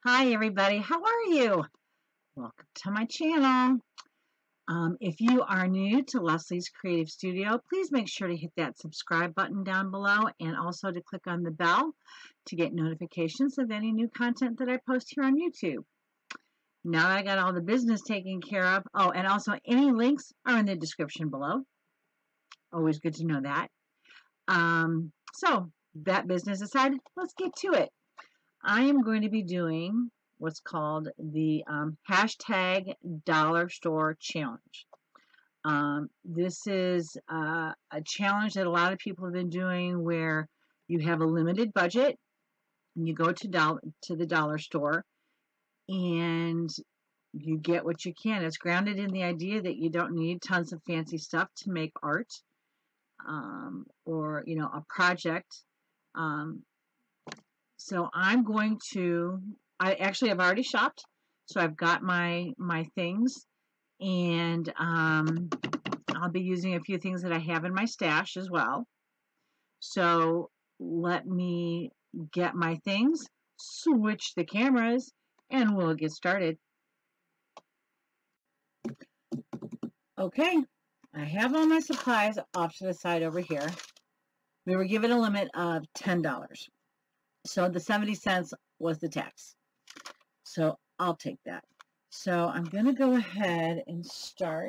Hi everybody, how are you? Welcome to my channel. If you are new to Leslie's Creative Studio, please make sure to hit that subscribe button down below and also to click on the bell to get notifications of any new content that I post here on YouTube. Now that I got all the business taken care of, oh, and also any links are in the description below. Always good to know that. So that business aside, let's get to it. I am going to be doing what's called the hashtag Dollar Store Challenge. This is a challenge that a lot of people have been doing where you have a limited budget and you go to the dollar store and you get what you can. It's grounded in the idea that you don't need tons of fancy stuff to make art or a project. So I'm going to, I've already shopped, so I've got my things, and I'll be using a few things that I have in my stash as well. So let me get my things, switch the cameras, and we'll get started. Okay, I have all my supplies off to the side over here. We were given a limit of $10. So the 70 cents was the tax. So I'll take that. So I'm going to go ahead and start.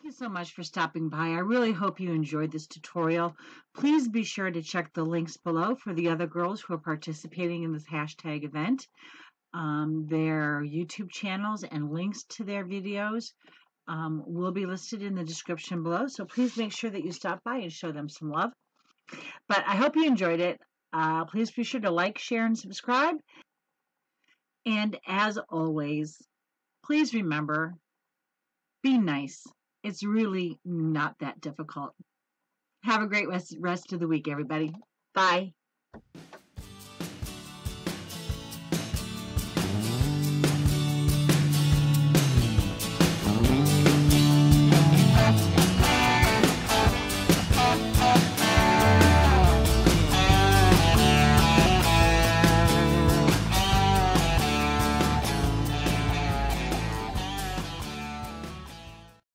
Thank you so much for stopping by. I really hope you enjoyed this tutorial. Please be sure to check the links below for the other girls who are participating in this hashtag event. Their YouTube channels and links to their videos will be listed in the description below. So please make sure that you stop by and show them some love. But I hope you enjoyed it. Please be sure to like, share, and subscribe. And as always, please remember, be nice. It's really not that difficult. Have a great rest of the week, everybody. Bye.